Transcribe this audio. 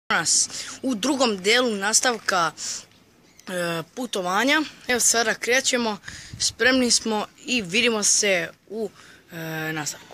Danas u drugom delu nastavka putovanja. Evo sada krećemo, spremni smo i vidimo se u nastavku.